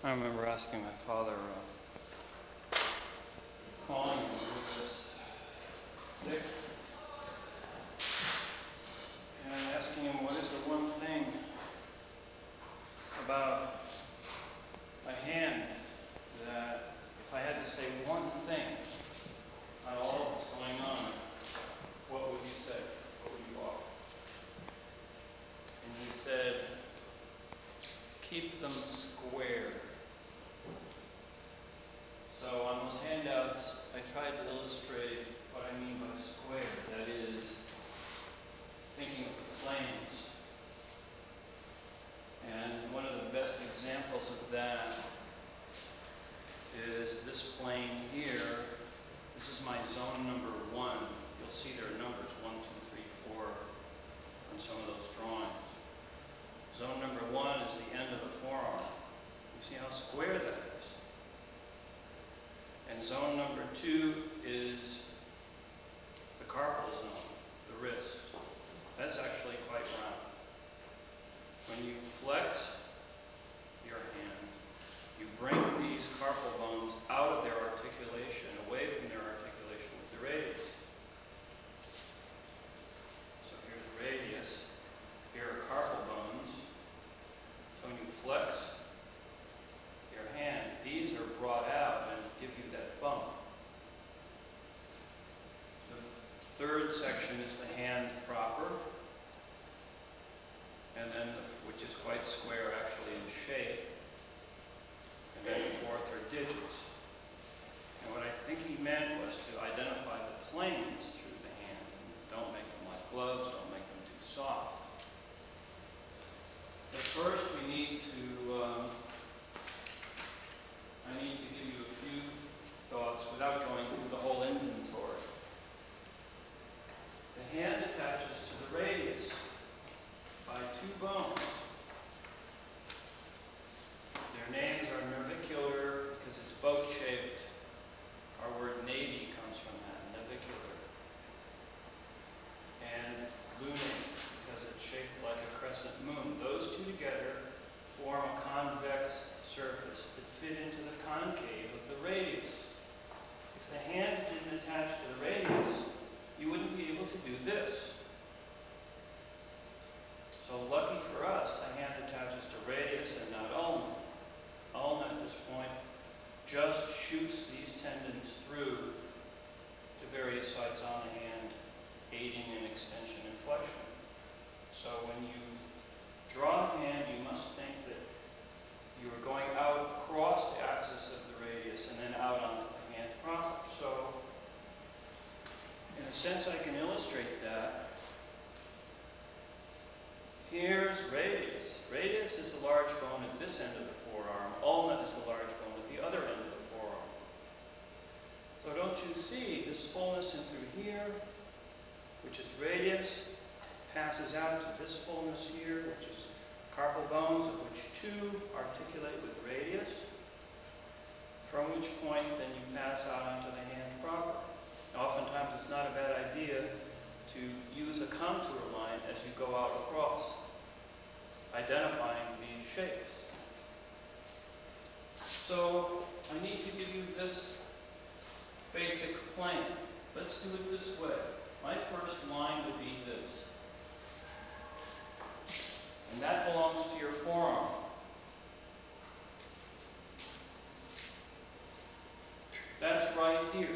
I remember asking my father, calling him when he was sick, and asking him what is the one thing about my hand that if I had to say one thing on all that's going on, what would you say? What would you offer? And he said, keep them square. So on those handouts, I tried to illustrate what I mean by square. That is, thinking of the flames. And one of the best examples of that is this plane here. This is my zone number 1. You'll see there are numbers 1, 2, 3, 4 on some of those drawings. Zone number 1 is the end of the forearm. You see how square that is. And zone number 2 is the carpal zone, the wrist. That's actually quite round. When you flex your hand, you bring these carpal bones out of their articulation, away from their articulation with the radius. So here's the radius. Here are carpal bones. So when you flex your hand, these are brought out and give you that bump. The third section is the hand proper, and then which is quite square actually in shape. And then the fourth are digits. And what I think he meant was to identify the planes through the hand. Don't make them like gloves, don't make them too soft. But first we need to I need to give you a few thoughts without going through the whole inventory. The hand attaches to the radius by 2 bones. Their names are navicular because it's boat-shaped. Our word navy comes from that, navicular. And lunate because it's shaped like a crescent moon. Those two together form a convex surface that fit into the concave of the radius. If the hand didn't attach to the radius, you wouldn't be able to do this. So lucky for us, the hand attaches to radius and not ulna. Ulna at this point just shoots these tendons through to various sites on the hand, aiding in extension and flexion. So when you draw a hand, you must think that you are going out across the axis of the radius and then out onto the hand proper. So in a sense, I can illustrate that. Here's radius. Radius is the large bone at this end of the forearm. Ulna is the large bone at the other end of the forearm. So don't you see this fullness in through here, which is radius, passes out to this fullness here, which is carpal bones, of which 2 articulate with radius, from which point then you pass out onto the hand proper. Now, oftentimes it's not a bad idea to use a contour line as you go out across, identifying these shapes. So I need to give you this basic plan. Let's do it this way. My first line would be this. And that belongs to your forearm. That's right here.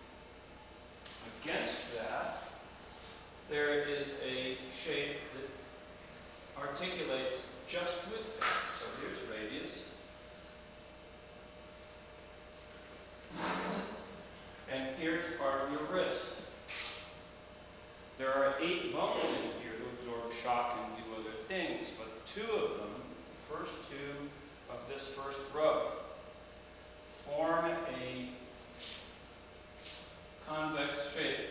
Against that, there is a shape that articulates just with that. So here's radius. And here's part of your wrist. There are 8 bones in here to absorb shock and do other things, but 2 of them, the first 2 of this first row, form a convex shape.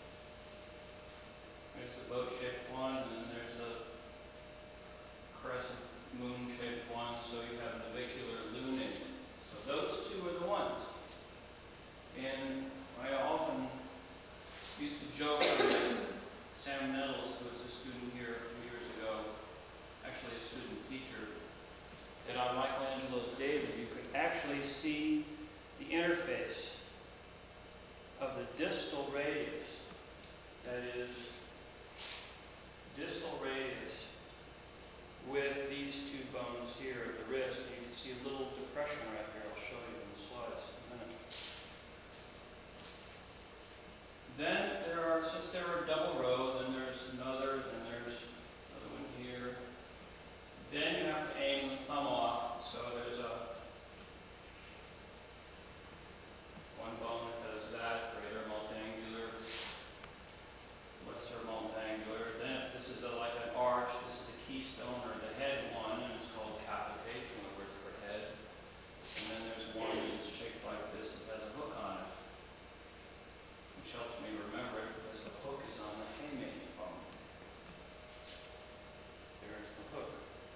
There's a boat-shaped one, and then there's a crescent moon-shaped one, so you have navicular lunate. So those 2 are the ones. And I often used to joke with Sam Nettles, who was a student here a few years ago, actually a student teacher, that on Michelangelo's David, you could actually see the interface of the distal radius, that is, distal radius, with these two bones here at the wrist. And you can see a little depression right here. I'll show you in the slides in a minute. Then there are, since there are a double row, then there's another one here. Then you have to aim the thumb off, so there's one bone that does that, greater multangular, lesser multangular. Then if this is like an arch, this is the keystone or the head one, and it's called capitate, from the word for head. And then there's one that's shaped like this that has a hook on it, which helps me remember it because the hook is on the hamate bone. There's the hook,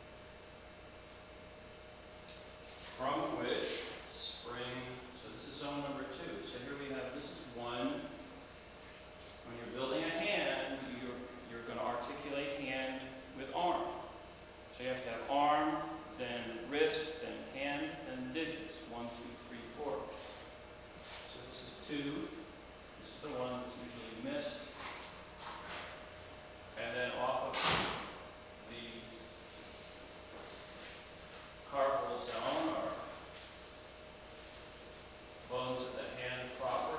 from which spring, so this is zone number 2. So here we have, this is 1. When you're building a hand, you're going to articulate hand with arm. So you have to have arm, then wrist, then hand, then digits. 1, 2, 3, 4. So this is 2. This is the one that's usually missed. And then off of the carpal zone are bones of the hand proper.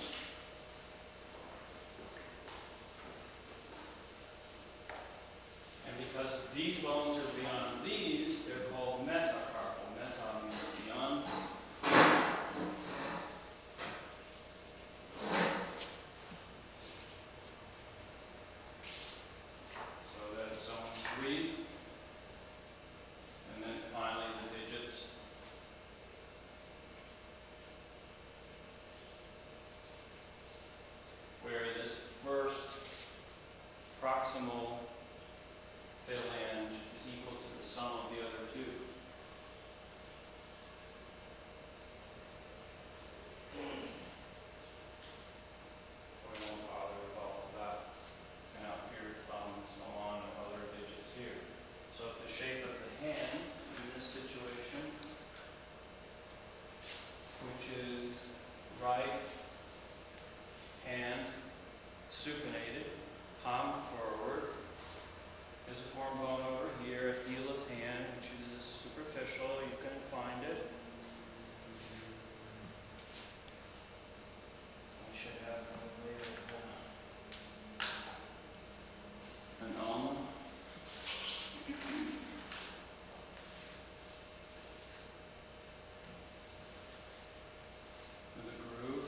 And because these bones are beyond these, they're called metacarpal. Meta means beyond. So that's zone 3. And then finally the digits. Where this first proximal phalange is equal to the sum of the other two. We won't bother with all of that. And out here, thumb and so on, and other digits here. So the shape of the hand in this situation, which is right hand supinated, palm forward. There's a form bone over here, heel of hand, which is superficial. You can find it. I should have an ulna. With a groove.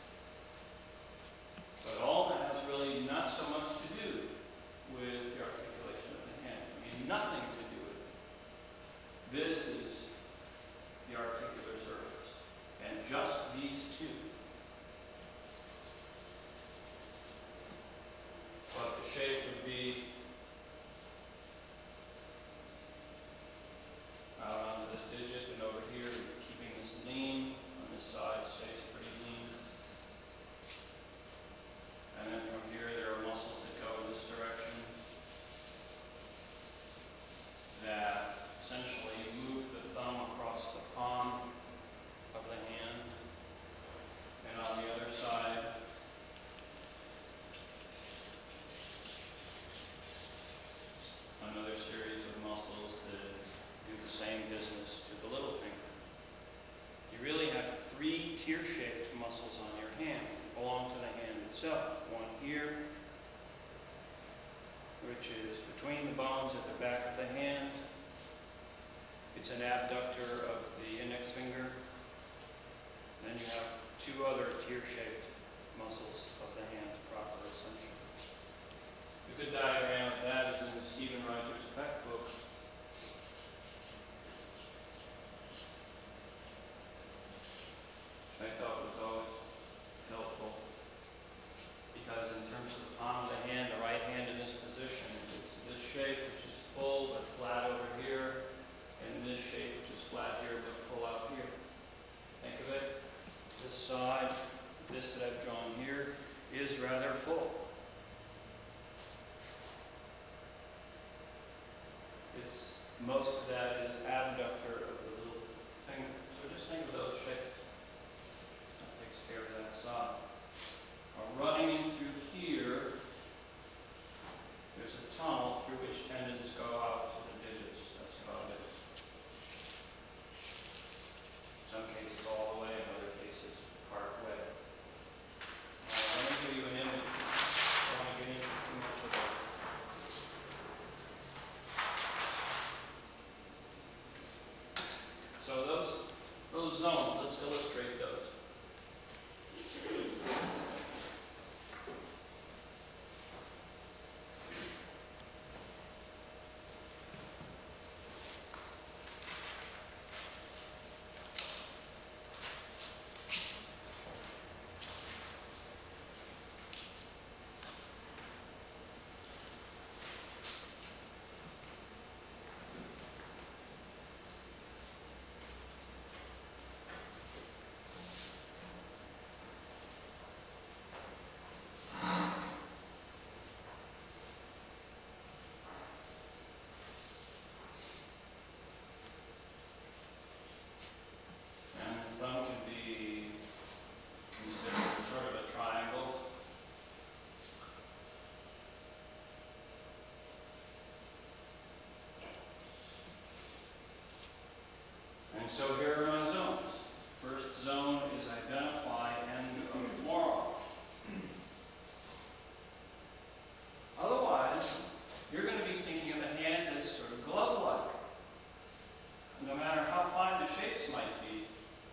But all that has really not so much to do with the articulation of the hand. I mean, nothing to do with it. This is the articular surface, and just these two. But the shape would be out onto this digit, and over here, keeping this lean. On this side, stays pretty lean. And then from here, there are muscles that go in this direction that essentially move the thumb across the palm of the hand. And on the other side, another series of muscles that do the same business to the little finger. You really have 3 tear-shaped muscles on your hand, belong to the hand itself. One here, which is between the bones at the back of the hand. It's an abductor of the index finger. Then you have 2 other tear-shaped muscles of the hand proper, essentially. A good diagram of that is in the Stephen Rogers Peck book. I thought was always helpful. Because in terms of the palm of the hand, the right hand in this position, it's this shape, which is full but flat over here, and this shape, which is flat here but full out here. Think of it. This side, this that I've drawn here, is rather full. Most of that is abductor side. Running in through here, there's a tunnel through which tendons go out to the digits. That's about it. In some cases all the way, in other cases part way. Let me give you an image. I don't want to get into too much of it. So those zones, let's illustrate those. So here are my zones. First zone is identify end of forearm. Otherwise, you're going to be thinking of a hand that's sort of glove-like. No matter how fine the shapes might be.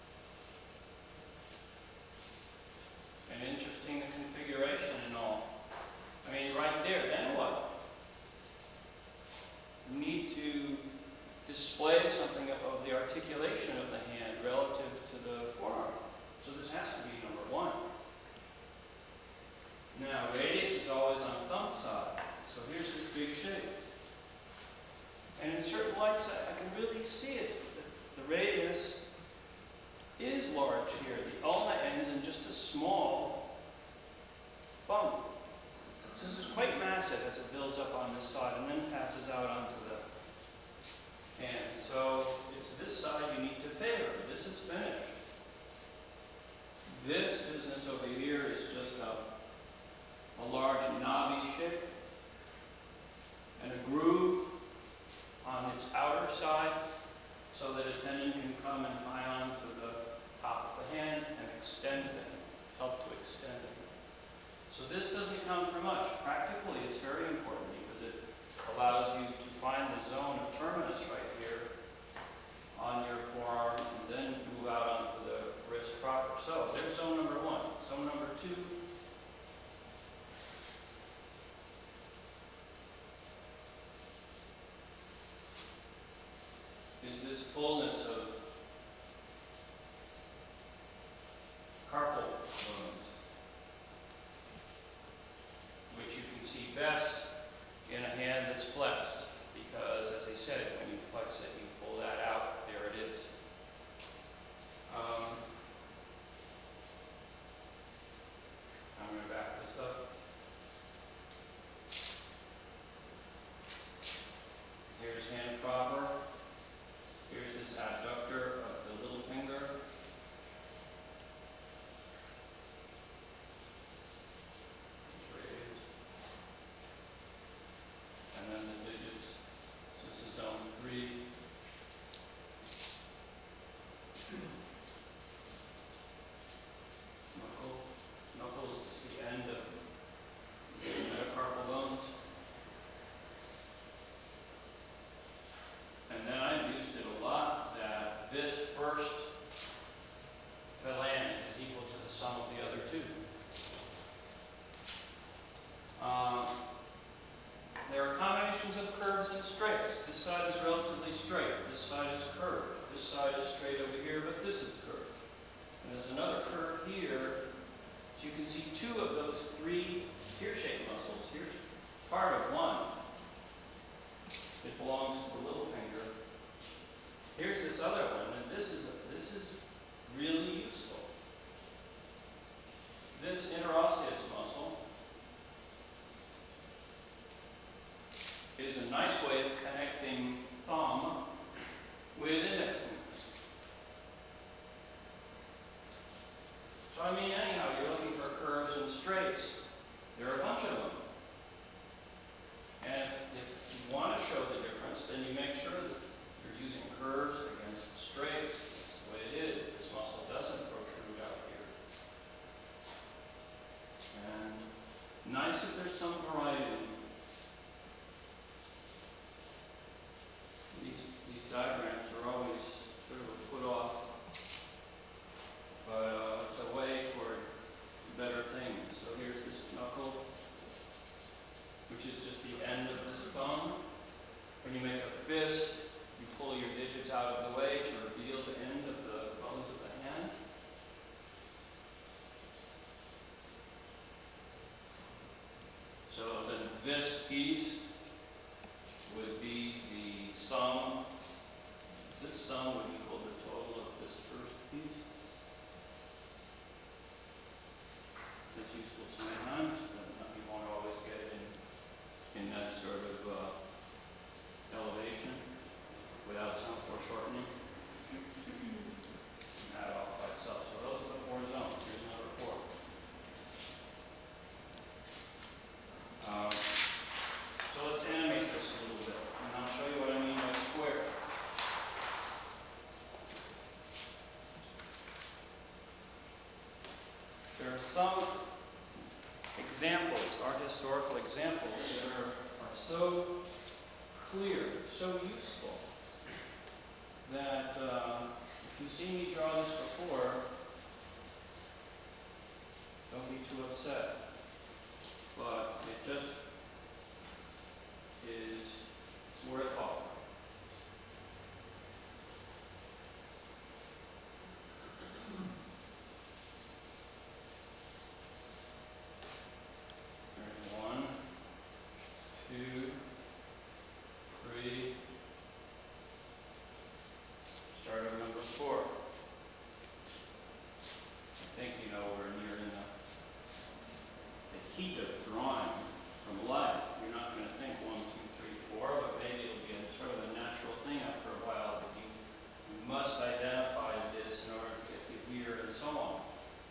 And interesting the configuration and all. I mean, right there, then what? You need to display something of the articulation of the hand relative to the forearm. So this has to be number one. Now, radius is always on thumb side. So here's this big shape. And in certain lights, I can really see it. The radius is large here. The ulna ends in just a small bump. So this is quite massive as it builds up on this side and then passes out onto the hand. So it's this side you need to favor. This is finished. This business over here is just a large knobby shape and a groove on its outer side so that a tendon can come and tie on to the top of the hand and extend it, help to extend it. So this doesn't count for much. Practically, it's very important because it allows you to find the zone of terminus right here on your forearm and then move out onto the wrist proper. So there's zone number one. Zone number two. Is this fullness of carpal bones, which you can see best in a hand that's flexed, because as I said, when you flex it, you pull that out. There it is. I'm going to back this up. Here's hand proper. Here's this adductor of the little finger. Raised. And then the digits. So this is zone 3. Knuckle is just the end of the metacarpal bones. And then I've used it a lot that this first phalange is equal to the sum of the other two. There are combinations of curves and straights. This side is relatively straight. This side is curved. This side is straight over here, but this is curved. And there's another curve here. So you can see two of those three tear-shaped muscles. Here's part of one. It belongs to the little finger. Here's this other one, and this is really useful. This interosseous muscle is a nice way of connecting thumb with index fingers. So I mean, anyhow, you some variety. These diagrams are always sort of put off, but it's a way toward better things. So here's this knuckle, which is just the end of this thumb. When you make a fist, you pull your digits out of the way to reveal the end of the bones of the hand. So then this piece would be the sum. This sum would equal the total of this first piece. It's useful sometimes, but you won't always get it in that sort of elevation without some foreshortening. Add off by itself. So those are the four zones. Here's number four. So let's animate this a little bit, and I'll show you what I mean by square. There are some examples, art historical examples, that are so clear, so useful, that if you've seen me draw this before, don't be too upset. But it just is worth offering. There's 1, 2, 3. Start over number 4. I think you know we're nearing the heat of drawing from life. You're not going to think 1, 2, 3, 4, but maybe it'll be a sort of a natural thing after a while. But you must identify this in order to get to here and so on.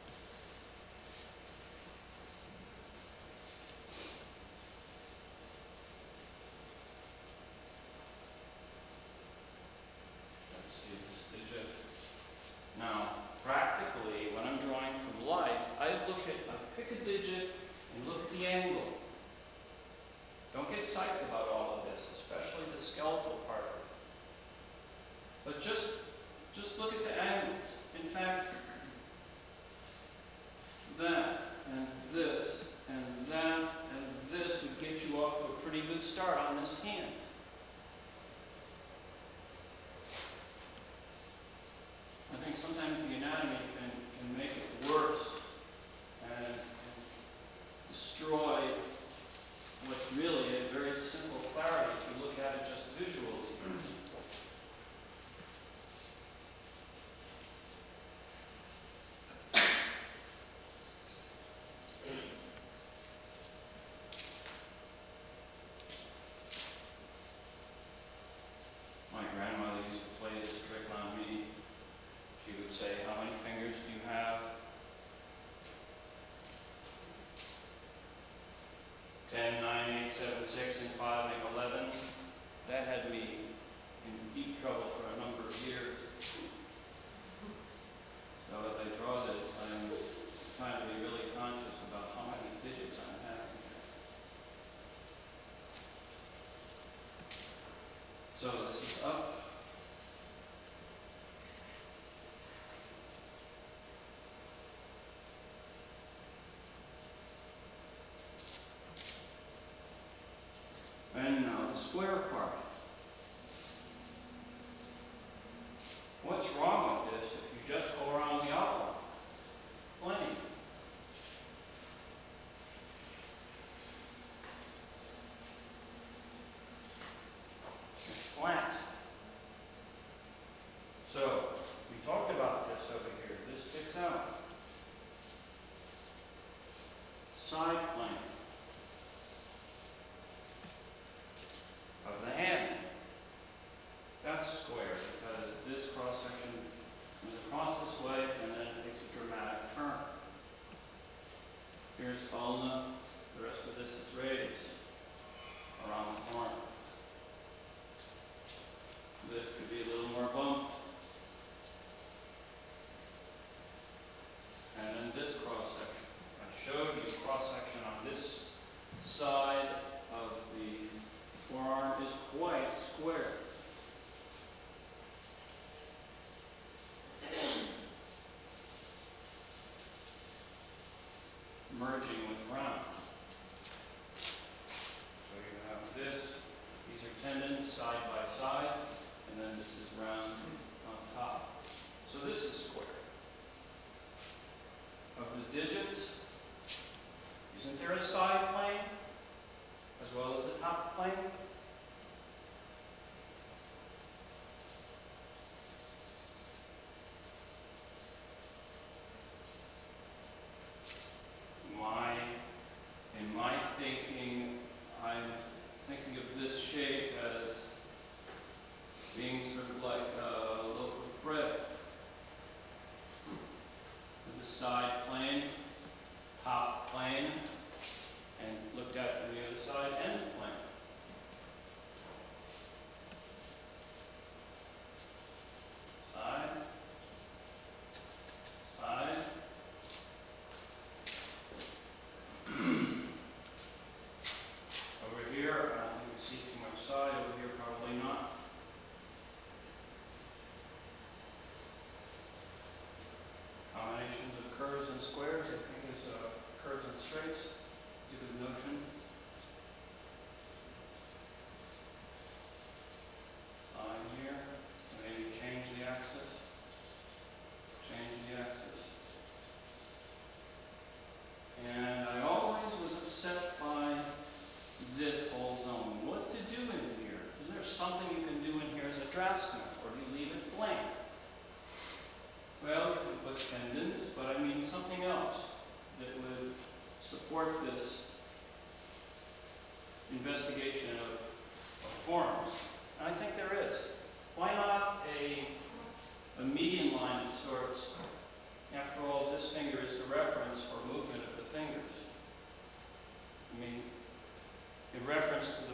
Let's see this digit. Now, practically, when I'm drawing from life, I pick a digit and look at the angle. Don't get psyched about all of this, especially the skeletal part of it. But just look at the angles. In fact, that and this and that and this would get you off to a pretty good start on this hand. I think sometimes the anatomy can make it worse and destroy what's really a very simple clarity if you look at it just visually. My grandmother used to play this trick on me. She would say, "How many fingers do you have?" 10, 9, 8, 7, 6, and 5, and 11. That had me in deep trouble for a number of years. So as I draw this, I'm trying to be really conscious about how many digits I'm having. So this is up. And now the square part. What's wrong with this if you just go around the outline? Plane. It's flat. So, we talked about this over here. This sticks out. Side plane of the hand.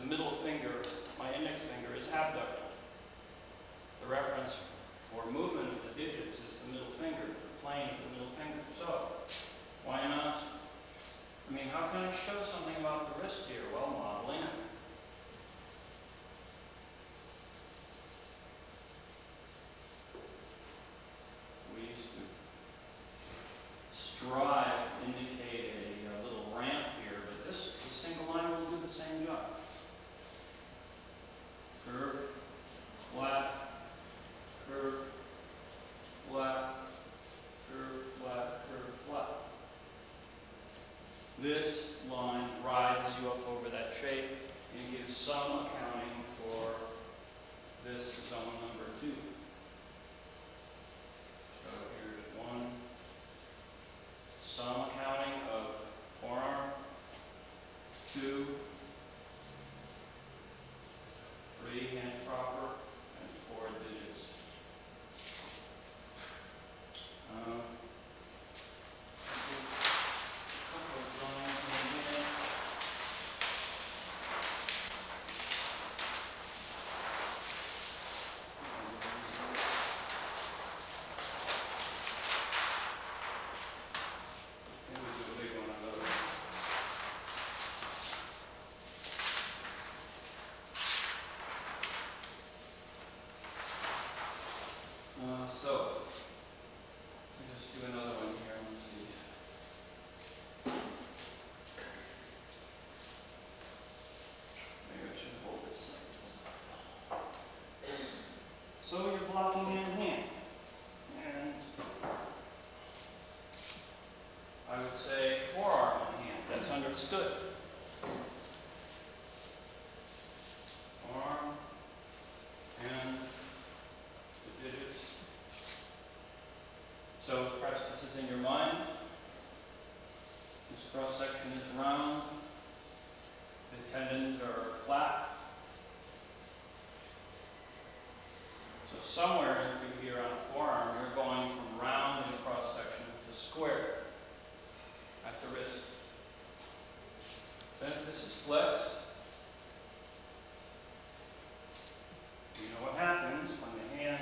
the middle finger, my index finger, is abducted. The reference for movement of the digits is the middle finger, the plane of the middle finger. So, why not? I mean, how can I show something about the wrist here? Well, modeling it. We used to strive to indicate a little ramp here, but this single line will do the same job. Curve, flat, curve, flat, curve, flat, curve, flat. This line rides you up over that shape and gives some accounting for this zone number 2. So here's 1. Some accounting of forearm. 2. 3 hand proper, and 4 digits. So, let me just do another one here. Let's see. Maybe I should hold this like this. So you're blocking in hand. And I would say forearm in hand. That's understood. Forearm and the digits. So perhaps this is in your mind. This cross section is round. The tendons are flat. So somewhere through here on a forearm, you're going from round in cross section to square at the wrist. Then if this is flexed, you know what happens when the hand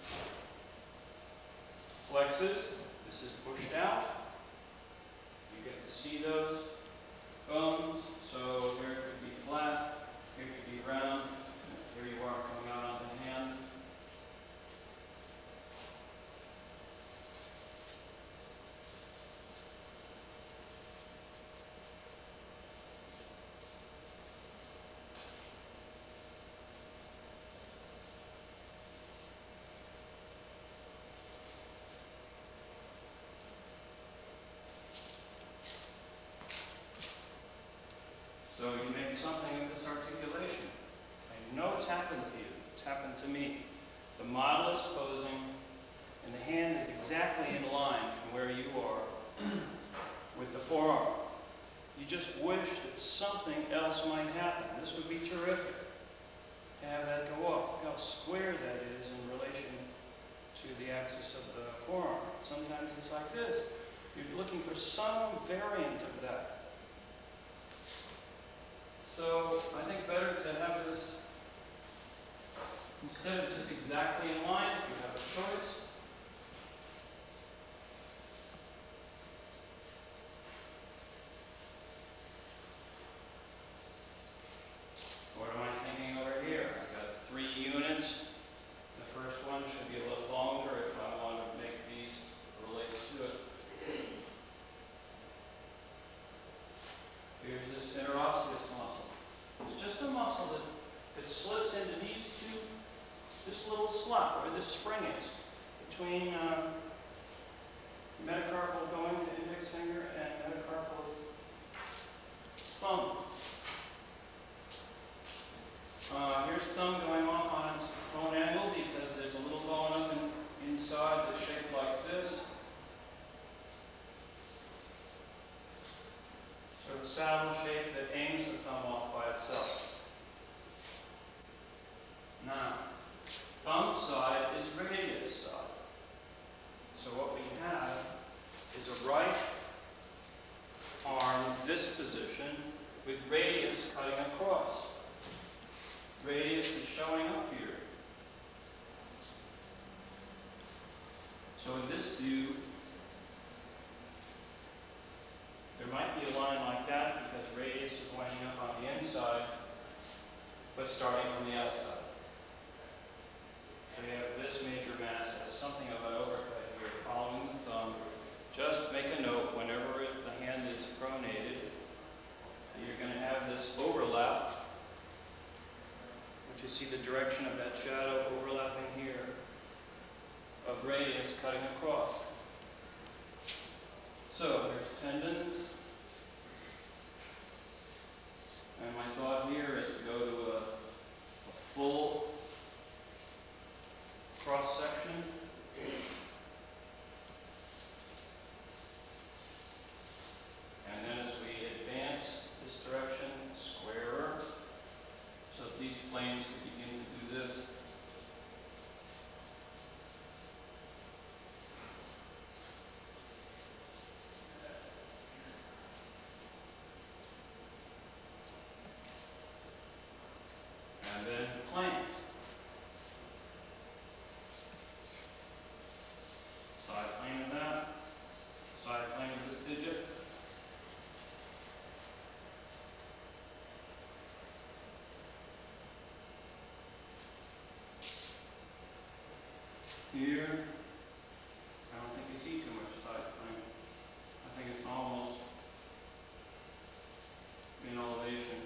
flexes. This is pushed out. You get to see those bones. So here it could be flat, here it could be round. Here you are coming out on the hand. So you make something of this articulation. I know it's happened to you. It's happened to me. The model is posing, and the hand is exactly in line from where you are with the forearm. You just wish that something else might happen. This would be terrific to have that go off. Look how square that is in relation to the axis of the forearm. Sometimes it's like this. You're looking for some variant of that. So I think better to have this, instead of just exactly in line, if you have a choice. What am I thinking over here? I've got 3 units. The first one should be a little longer if I want to make these relate to it. Here's this interosseous muscle. It's just a muscle that slips into these two, this little slot where this spring is, between metacarpal going to index finger and metacarpal thumb. Here's thumb going off on its own angle because there's a little bone up inside that's shaped like this. Sort of saddle shape that aims the thumb off by itself. Now, thumb side is radius side. So what we have is a radius is showing up here. So in this view, there might be a line like that because radius is winding up on the inside, but starting from the outside. So you have this major mass as something of an overcut here, following the thumb. Just make a note whenever the hand is pronated, you're going to have this overlap, which you see the direction of that shadow overlapping here, of radius cutting across. So there's tendons, and my thought here is to go to a full cross section. And then as we advance this direction, squarer, so that these planes will begin to do this. And then planes. Side plane of that, side plane of this digit. Here, I don't think you see too much side plane. I think it's almost in elevation